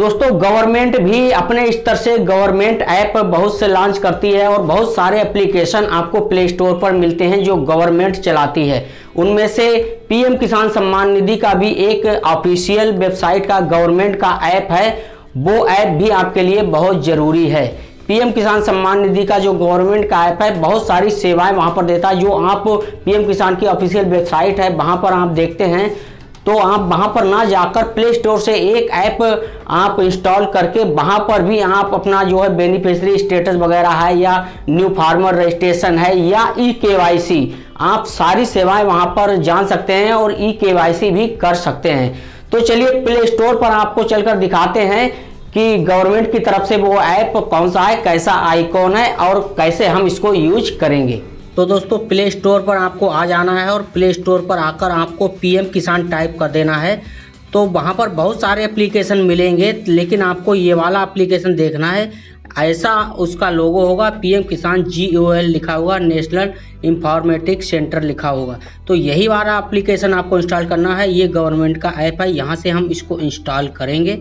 दोस्तों गवर्नमेंट भी अपने स्तर से गवर्नमेंट ऐप बहुत से लॉन्च करती है और बहुत सारे एप्लीकेशन आपको प्ले स्टोर पर मिलते हैं जो गवर्नमेंट चलाती है। उनमें से पीएम किसान सम्मान निधि का भी एक ऑफिशियल वेबसाइट का गवर्नमेंट का ऐप है, वो ऐप भी आपके लिए बहुत ज़रूरी है। पीएम किसान सम्मान निधि का जो गवर्नमेंट का ऐप है बहुत सारी सेवाएं वहां पर देता है। जो आप पीएम किसान की ऑफिशियल वेबसाइट है वहां पर आप देखते हैं तो आप वहां पर ना जाकर प्ले स्टोर से एक ऐप आप इंस्टॉल करके वहां पर भी आप अपना जो है बेनिफिशियरी स्टेटस वगैरह है या न्यू फार्मर रजिस्ट्रेशन है या ई-केवाईसी, आप सारी सेवाएं वहां पर जान सकते हैं और ई-केवाईसी भी कर सकते हैं। तो चलिए प्ले स्टोर पर आपको चलकर दिखाते हैं कि गवर्नमेंट की तरफ से वो ऐप कौन सा है, कैसा आइकॉन है और कैसे हम इसको यूज करेंगे। तो दोस्तों प्ले स्टोर पर आपको आ जाना है और प्ले स्टोर पर आकर आपको पीएम किसान टाइप कर देना है। तो वहाँ पर बहुत सारे एप्लीकेशन मिलेंगे, लेकिन आपको ये वाला एप्लीकेशन देखना है। ऐसा उसका लोगो होगा, पीएम किसान GOL लिखा होगा, नेशनल इंफॉर्मेटिक्स सेंटर लिखा होगा। तो यही वाला एप्लीकेशन आपको इंस्टॉल करना है। ये गवर्नमेंट का ऐप है, यहाँ से हम इसको इंस्टॉल करेंगे।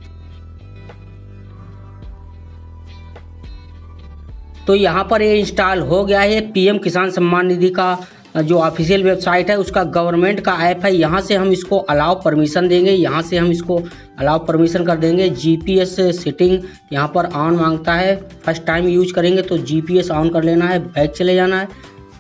तो यहाँ पर ये इंस्टॉल हो गया है। पीएम किसान सम्मान निधि का जो ऑफिशियल वेबसाइट है उसका गवर्नमेंट का ऐप है। यहाँ से हम इसको अलाउ परमिशन देंगे, यहाँ से हम इसको अलाउ परमिशन कर देंगे। GPS सेटिंग यहाँ पर ऑन मांगता है, फर्स्ट टाइम यूज करेंगे तो GPS ऑन कर लेना है, बैक चले जाना है।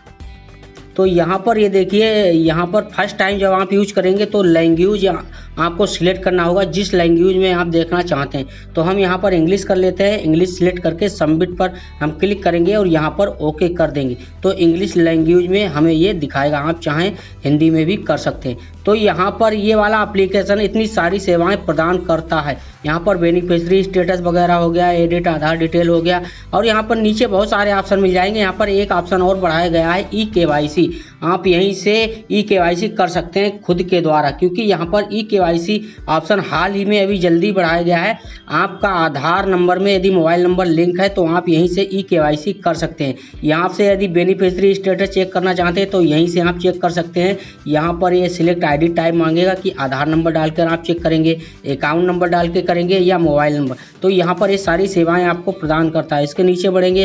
तो यहाँ पर ये देखिए, यहाँ पर फर्स्ट टाइम जब आप यूज करेंगे तो लैंग्वेज आपको सिलेक्ट करना होगा जिस लैंग्वेज में आप देखना चाहते हैं। तो हम यहाँ पर इंग्लिश कर लेते हैं, इंग्लिश सिलेक्ट करके सबमिट पर हम क्लिक करेंगे और यहाँ पर ओके कर देंगे। तो इंग्लिश लैंग्वेज में हमें ये दिखाएगा, आप चाहें हिंदी में भी कर सकते हैं। तो यहाँ पर ये वाला एप्लीकेशन इतनी सारी सेवाएं प्रदान करता है। यहाँ पर बेनिफिशियरी स्टेटस वगैरह हो गया, एडिट आधार डिटेल हो गया और यहाँ पर नीचे बहुत सारे ऑप्शन मिल जाएंगे। यहाँ पर एक ऑप्शन और बढ़ाया गया है ई-केवाईसी। आप यहीं से ई-केवाईसी कर सकते हैं खुद के द्वारा, क्योंकि यहाँ पर ई-केवाईसी ऑप्शन हाल ही में अभी जल्दी बढ़ाया गया है। आपका आधार नंबर में यदि मोबाइल नंबर लिंक है तो आप यहीं से ई-केवाईसी कर सकते हैं। यहाँ से यदि बेनिफिशियरी स्टेटस चेक करना चाहते हैं तो यहीं से आप चेक कर सकते हैं। यहाँ पर ये सिलेक्ट ID टाइप मांगेगा कि आधार नंबर डालकर आप चेक करेंगे, अकाउंट नंबर डाल के करेंगे या मोबाइल नंबर। तो यहाँ पर ये सारी सेवाएं आपको प्रदान करता है। इसके नीचे बढ़ेंगे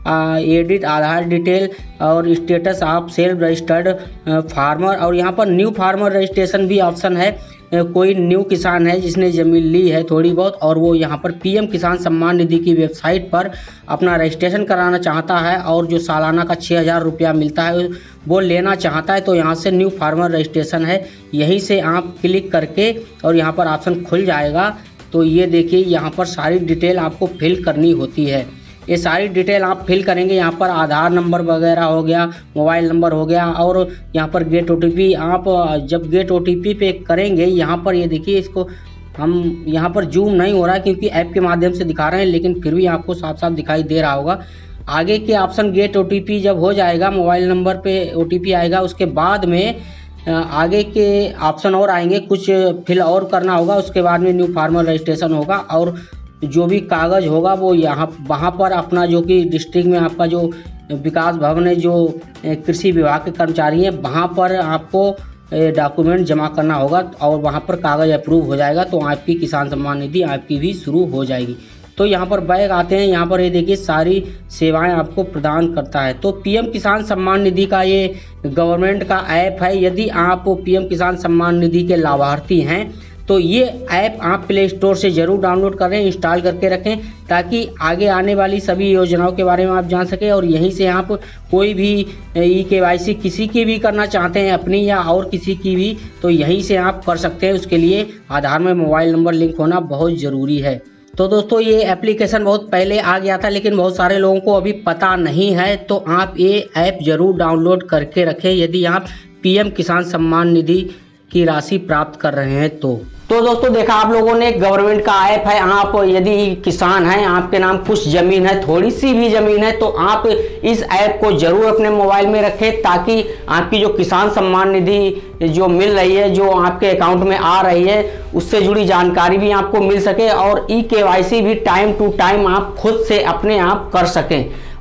एडिट आधार डिटेल और status of self registered farmer, और यहाँ पर न्यू फार्मर रजिस्ट्रेशन भी ऑप्शन है। कोई न्यू किसान है जिसने ज़मीन ली है थोड़ी बहुत और वो यहाँ पर पीएम किसान सम्मान निधि की वेबसाइट पर अपना रजिस्ट्रेशन कराना चाहता है और जो सालाना का 6000 रुपया मिलता है वो लेना चाहता है, तो यहाँ से न्यू फार्मर रजिस्ट्रेशन है, यहीं से आप क्लिक करके और यहाँ पर ऑप्शन खुल जाएगा। तो ये देखिए यहाँ पर सारी डिटेल आपको फिल करनी होती है। ये सारी डिटेल आप फिल करेंगे। यहाँ पर आधार नंबर वगैरह हो गया, मोबाइल नंबर हो गया और यहाँ पर गेट OTP। आप जब गेट OTP पे करेंगे यहाँ पर ये देखिए, इसको हम यहाँ पर जूम नहीं हो रहा है क्योंकि ऐप के माध्यम से दिखा रहे हैं, लेकिन फिर भी आपको साफ साफ दिखाई दे रहा होगा। आगे के ऑप्शन गेट OTP जब हो जाएगा, मोबाइल नंबर पे OTP आएगा, उसके बाद में आगे के ऑप्शन और आएंगे, कुछ फिल और करना होगा। उसके बाद में न्यू फार्मर रजिस्ट्रेशन होगा और जो भी कागज़ होगा वो वहाँ पर अपना जो कि डिस्ट्रिक्ट में आपका जो विकास भवन है, जो कृषि विभाग के कर्मचारी हैं, वहाँ पर आपको डॉक्यूमेंट जमा करना होगा और वहाँ पर कागज़ अप्रूव हो जाएगा तो आपकी किसान सम्मान निधि आपकी भी शुरू हो जाएगी। तो यहाँ पर बैग आते हैं, यहाँ पर ये देखिए सारी सेवाएं आपको प्रदान करता है। तो पीएम किसान सम्मान निधि का ये गवर्नमेंट का ऐप है। यदि आप पीएम किसान सम्मान निधि के लाभार्थी हैं तो ये ऐप आप प्ले स्टोर से ज़रूर डाउनलोड करें, इंस्टॉल करके रखें, ताकि आगे आने वाली सभी योजनाओं के बारे में आप जान सकें। और यहीं से आप कोई भी ई-केवाईसी किसी की भी करना चाहते हैं, अपनी या और किसी की भी, तो यहीं से आप कर सकते हैं। उसके लिए आधार में मोबाइल नंबर लिंक होना बहुत ज़रूरी है। तो दोस्तों ये एप्लीकेशन बहुत पहले आ गया था, लेकिन बहुत सारे लोगों को अभी पता नहीं है, तो आप ये ऐप ज़रूर डाउनलोड करके रखें यदि आप पीएम किसान सम्मान निधि की राशि प्राप्त कर रहे हैं। तो दोस्तों देखा आप लोगों ने, गवर्नमेंट का ऐप है। आप यदि किसान हैं, आपके नाम कुछ ज़मीन है, थोड़ी सी भी ज़मीन है, तो आप इस ऐप को ज़रूर अपने मोबाइल में रखें ताकि आपकी जो किसान सम्मान निधि जो मिल रही है, जो आपके अकाउंट में आ रही है, उससे जुड़ी जानकारी भी आपको मिल सके और ई-केवाईसी भी टाइम टू टाइम आप खुद से अपने आप कर सकें।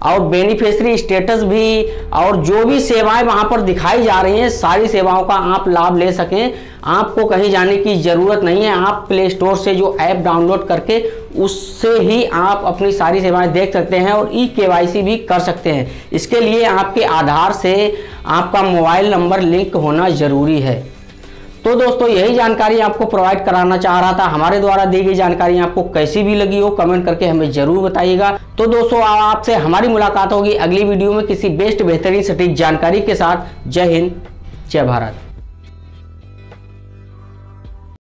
और बेनिफिशियरी स्टेटस भी और जो भी सेवाएं वहां पर दिखाई जा रही हैं सारी सेवाओं का आप लाभ ले सकें। आपको कहीं जाने की ज़रूरत नहीं है। आप प्ले स्टोर से जो ऐप डाउनलोड करके उससे ही आप अपनी सारी सेवाएं देख सकते हैं और ई-KYC भी कर सकते हैं। इसके लिए आपके आधार से आपका मोबाइल नंबर लिंक होना ज़रूरी है। तो दोस्तों यही जानकारी आपको प्रोवाइड कराना चाह रहा था। हमारे द्वारा दी गई जानकारी आपको कैसी भी लगी हो कमेंट करके हमें जरूर बताइएगा। तो दोस्तों आपसे हमारी मुलाकात होगी अगली वीडियो में किसी बेस्ट बेहतरीन सटीक जानकारी के साथ। जय हिंद, जय भारत।